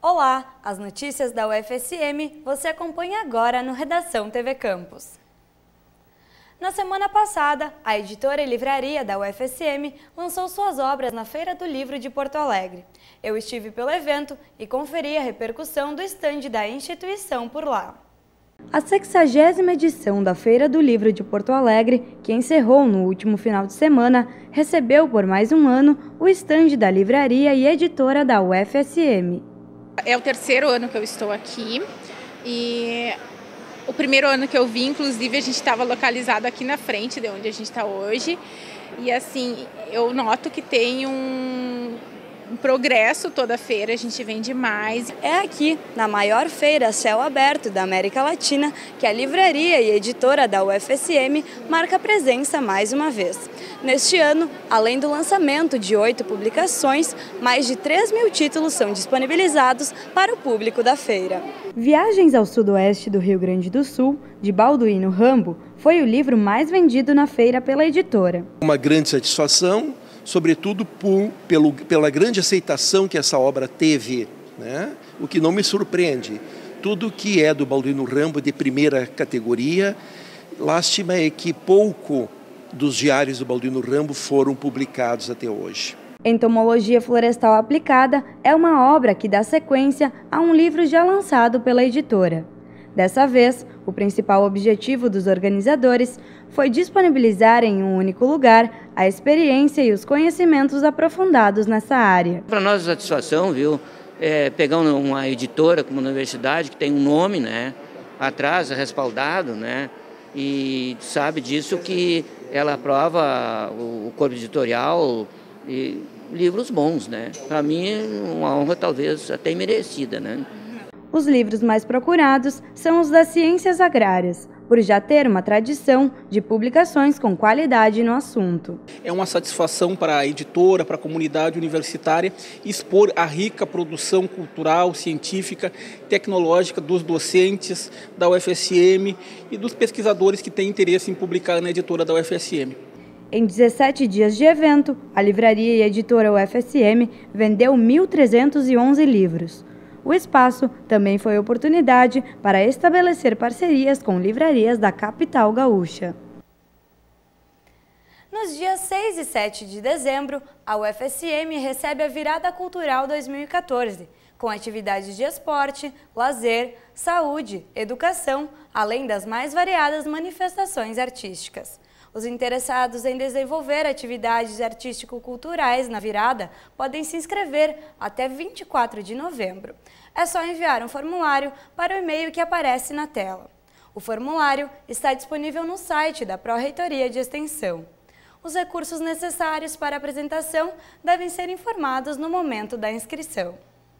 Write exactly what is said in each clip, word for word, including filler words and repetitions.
Olá, as notícias da U F S M você acompanha agora no Redação T V Campus. Na semana passada, a editora e livraria da U F S M lançou suas obras na Feira do Livro de Porto Alegre. Eu estive pelo evento e conferi a repercussão do estande da instituição por lá. A sexagésima edição da Feira do Livro de Porto Alegre, que encerrou no último final de semana, recebeu por mais um ano o estande da livraria e editora da U F S M. É o terceiro ano que eu estou aqui e o primeiro ano que eu vim, inclusive, a gente estava localizado aqui na frente de onde a gente está hoje. E assim, eu noto que tem um, um progresso toda a feira, a gente vende mais. É aqui, na maior feira a céu aberto da América Latina, que a livraria e editora da U F S M marca presença mais uma vez. Neste ano, além do lançamento de oito publicações, mais de três mil títulos são disponibilizados para o público da feira. Viagens ao Sudoeste do Rio Grande do Sul, de Balduino Rambo, foi o livro mais vendido na feira pela editora. Uma grande satisfação, sobretudo por, pelo, pela grande aceitação que essa obra teve, né? O que não me surpreende. Tudo que é do Balduino Rambo de primeira categoria, lástima é que pouco dos diários do Balduino Rambo foram publicados até hoje. Entomologia Florestal Aplicada é uma obra que dá sequência a um livro já lançado pela editora. Dessa vez, o principal objetivo dos organizadores foi disponibilizar em um único lugar a experiência e os conhecimentos aprofundados nessa área. Para nós, a satisfação, viu, é pegar uma editora como a universidade, que tem um nome, né, atrás, respaldado, né, e sabe disso que ela aprova o corpo editorial e livros bons, né? Para mim, uma honra talvez até merecida, né? Os livros mais procurados são os das ciências agrárias, por já ter uma tradição de publicações com qualidade no assunto. É uma satisfação para a editora, para a comunidade universitária, expor a rica produção cultural, científica, tecnológica dos docentes da U F S M e dos pesquisadores que têm interesse em publicar na editora da U F S M. Em dezessete dias de evento, a livraria e editora U F S M vendeu mil trezentos e onze livros. O espaço também foi oportunidade para estabelecer parcerias com livrarias da capital gaúcha. Nos dias seis e sete de dezembro, a U F S M recebe a Virada Cultural dois mil e quatorze, com atividades de esporte, lazer, saúde, educação, além das mais variadas manifestações artísticas. Os interessados em desenvolver atividades artístico-culturais na virada podem se inscrever até vinte e quatro de novembro. É só enviar um formulário para o e-mail que aparece na tela. O formulário está disponível no site da Pró-Reitoria de Extensão. Os recursos necessários para a apresentação devem ser informados no momento da inscrição.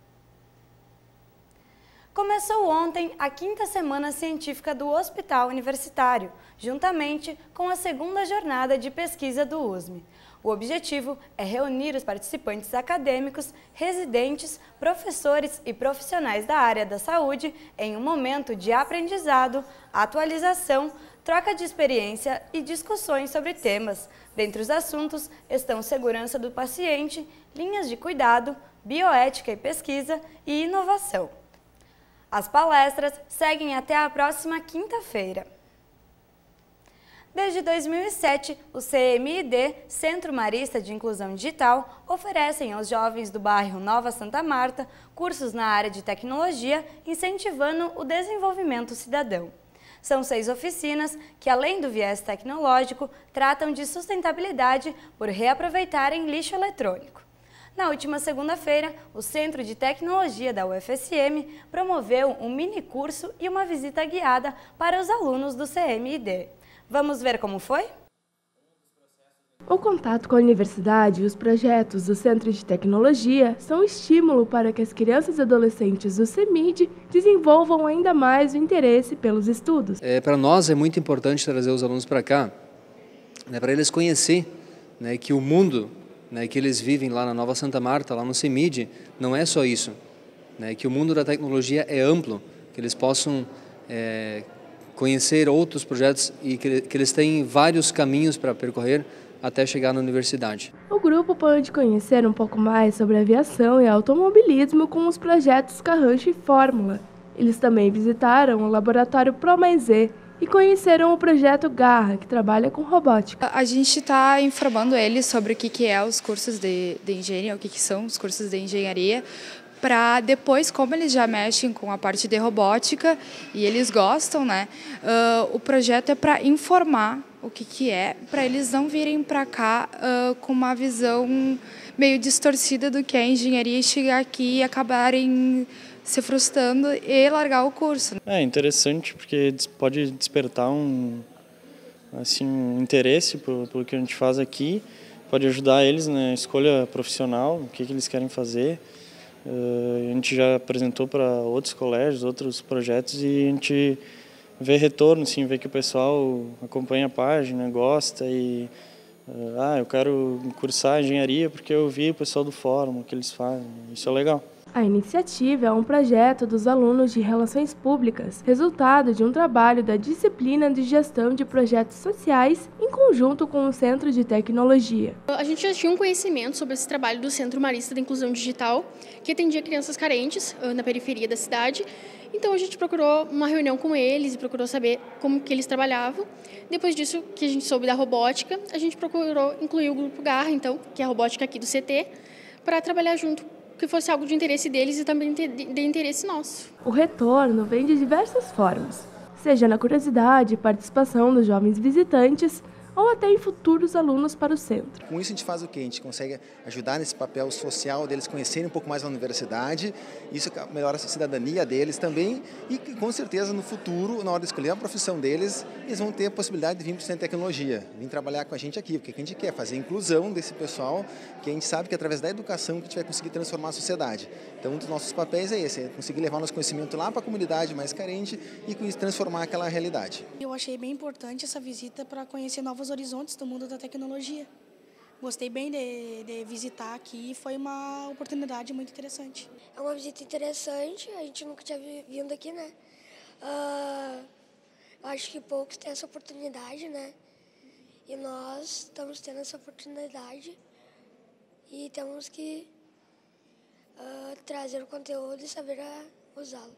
Começou ontem a quinta semana científica do Hospital Universitário, juntamente com a segunda jornada de pesquisa do U S M. O objetivo é reunir os participantes acadêmicos, residentes, professores e profissionais da área da saúde em um momento de aprendizado, atualização, troca de experiência e discussões sobre temas. Dentre os assuntos estão segurança do paciente, linhas de cuidado, bioética e pesquisa e inovação. As palestras seguem até a próxima quinta-feira. Desde dois mil e sete, o C M I D, Centro Marista de Inclusão Digital, oferecem aos jovens do bairro Nova Santa Marta cursos na área de tecnologia, incentivando o desenvolvimento cidadão. São seis oficinas que, além do viés tecnológico, tratam de sustentabilidade por reaproveitarem lixo eletrônico. Na última segunda-feira, o Centro de Tecnologia da U F S M promoveu um mini curso e uma visita guiada para os alunos do C M I D. Vamos ver como foi? O contato com a universidade e os projetos do Centro de Tecnologia são um estímulo para que as crianças e adolescentes do C M I D desenvolvam ainda mais o interesse pelos estudos. É, para nós é muito importante trazer os alunos para cá, né, para eles conhecerem, né, que o mundo, né, que eles vivem lá na Nova Santa Marta, lá no C M I D, não é só isso, né, que o mundo da tecnologia é amplo, que eles possam é, conhecer outros projetos e que, que eles têm vários caminhos para percorrer até chegar na universidade. O grupo pôde conhecer um pouco mais sobre aviação e automobilismo com os projetos Carrancho e Fórmula. Eles também visitaram o laboratório ProMaisE e conheceram o projeto Garra, que trabalha com robótica. A gente está informando eles sobre o que, que é os cursos de, de engenharia, o que, que são os cursos de engenharia, para depois, como eles já mexem com a parte de robótica e eles gostam, né? Uh, o projeto é para informar o que, que é, para eles não virem para cá uh, com uma visão meio distorcida do que é engenharia e chegar aqui e acabarem se frustrando e largar o curso. É interessante porque pode despertar um, assim, um interesse pelo, pelo que a gente faz aqui, pode ajudar eles na escolha profissional, o que, que eles querem fazer. Uh, a gente já apresentou para outros colégios, outros projetos e a gente vê retorno, assim, vê que o pessoal acompanha a página, gosta e uh, ah, eu quero cursar engenharia porque eu vi o pessoal do fórum, o que eles fazem, isso é legal. A iniciativa é um projeto dos alunos de Relações Públicas, resultado de um trabalho da disciplina de Gestão de Projetos Sociais em conjunto com o Centro de Tecnologia. A gente já tinha um conhecimento sobre esse trabalho do Centro Marista da Inclusão Digital, que atendia crianças carentes na periferia da cidade. Então a gente procurou uma reunião com eles e procurou saber como que eles trabalhavam. Depois disso, que a gente soube da robótica, a gente procurou incluir o Grupo Garra, então, que é a robótica aqui do C T, para trabalhar junto, que fosse algo de interesse deles e também de interesse nosso. O retorno vem de diversas formas, seja na curiosidade e participação dos jovens visitantes, ou até em futuros alunos para o centro. Com isso a gente faz o quê? A gente consegue ajudar nesse papel social deles conhecerem um pouco mais a universidade, isso melhora a cidadania deles também e com certeza no futuro, na hora de escolher a profissão deles, eles vão ter a possibilidade de vir para o Centro de Tecnologia, vir trabalhar com a gente aqui, porque o que a gente quer fazer a inclusão desse pessoal, que a gente sabe que é através da educação que a gente vai conseguir transformar a sociedade. Então um dos nossos papéis é esse, é conseguir levar nosso conhecimento lá para a comunidade mais carente e com isso transformar aquela realidade. Eu achei bem importante essa visita para conhecer novos horizontes do mundo da tecnologia. Gostei bem de, de visitar aqui e foi uma oportunidade muito interessante. É uma visita interessante, a gente nunca tinha vindo aqui, né? Uh, acho que poucos têm essa oportunidade, né? E nós estamos tendo essa oportunidade e temos que uh, trazer o conteúdo e saber usá-lo.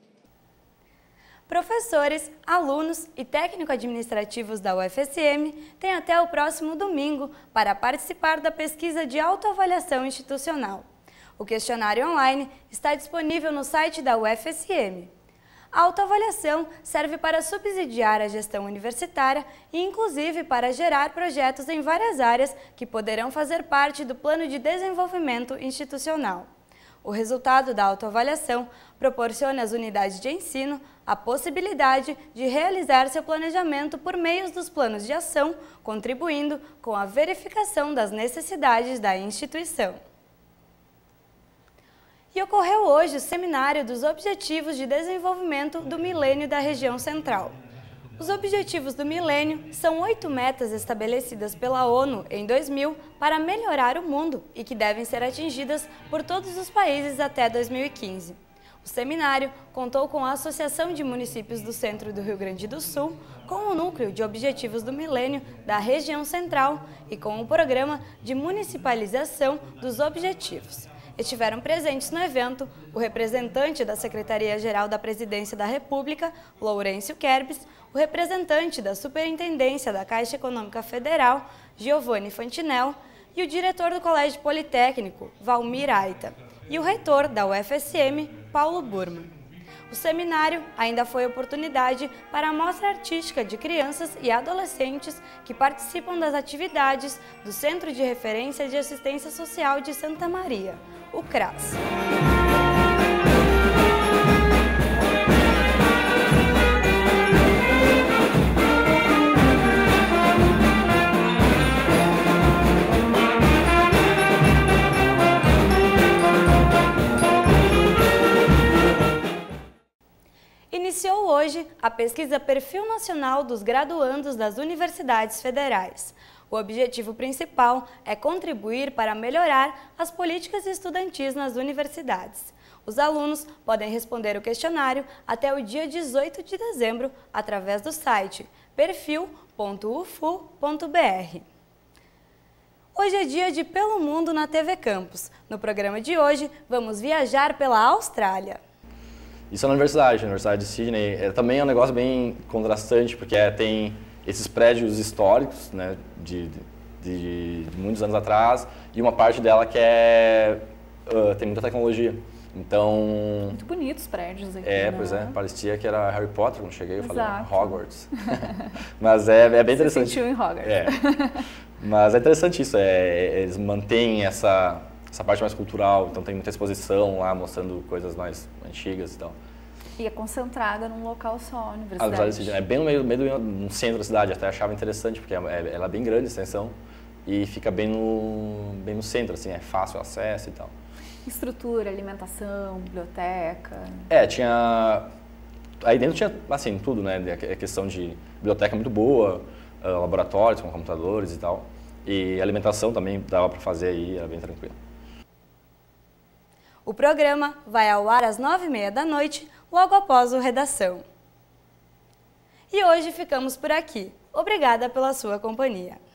Professores, alunos e técnico-administrativos da U F S M têm até o próximo domingo para participar da pesquisa de autoavaliação institucional. O questionário online está disponível no site da U F S M. A autoavaliação serve para subsidiar a gestão universitária e, inclusive, para gerar projetos em várias áreas que poderão fazer parte do plano de desenvolvimento institucional. O resultado da autoavaliação proporciona às unidades de ensino a possibilidade de realizar seu planejamento por meio dos planos de ação, contribuindo com a verificação das necessidades da instituição. E ocorreu hoje o seminário dos Objetivos de Desenvolvimento do Milênio da Região Central. Os Objetivos do Milênio são oito metas estabelecidas pela ONU em dois mil para melhorar o mundo e que devem ser atingidas por todos os países até dois mil e quinze. O seminário contou com a Associação de Municípios do Centro do Rio Grande do Sul, com o Núcleo de Objetivos do Milênio da Região Central e com o Programa de Municipalização dos Objetivos. Estiveram presentes no evento o representante da Secretaria-Geral da Presidência da República, Lourenço Kerbes, o representante da Superintendência da Caixa Econômica Federal, Giovanni Fantinel, e o diretor do Colégio Politécnico, Valmir Aita, e o reitor da U F S M, Paulo Burman. O seminário ainda foi oportunidade para a mostra artística de crianças e adolescentes que participam das atividades do Centro de Referência de Assistência Social de Santa Maria, o CRAS. Iniciou hoje a pesquisa Perfil Nacional dos Graduandos das Universidades Federais. O objetivo principal é contribuir para melhorar as políticas estudantis nas universidades. Os alunos podem responder o questionário até o dia dezoito de dezembro através do site perfil ponto u f u ponto b r. Hoje é dia de Pelo Mundo na T V Campus. No programa de hoje, vamos viajar pela Austrália. Isso é na universidade, a Universidade de Sydney. É, também é um negócio bem contrastante, porque é, tem esses prédios históricos, né, de, de, de muitos anos atrás, e uma parte dela que é, uh, tem muita tecnologia. Então... Muito bonitos os prédios aqui, É, né? pois é, parecia que era Harry Potter quando cheguei, eu Exato. falei Hogwarts. Mas é, é bem interessante. Você sentiu em Hogwarts. É. Mas é interessante isso, é, eles mantêm essa, essa parte mais cultural, então tem muita exposição lá, mostrando coisas mais antigas e tal. E é concentrada num local só, a A universidade. Universidade de Sydney é bem no meio, meio do no centro da cidade, até achava interessante, porque é, ela é bem grande a extensão e fica bem no, bem no centro, assim, é fácil o acesso e tal. Estrutura, alimentação, biblioteca... É, tinha... Aí dentro tinha, assim, tudo, né? A questão de biblioteca muito boa, uh, laboratórios com computadores e tal. E alimentação também dava para fazer aí, era bem tranquilo. O programa vai ao ar às nove e meia da noite, logo após o Redação. E hoje ficamos por aqui. Obrigada pela sua companhia.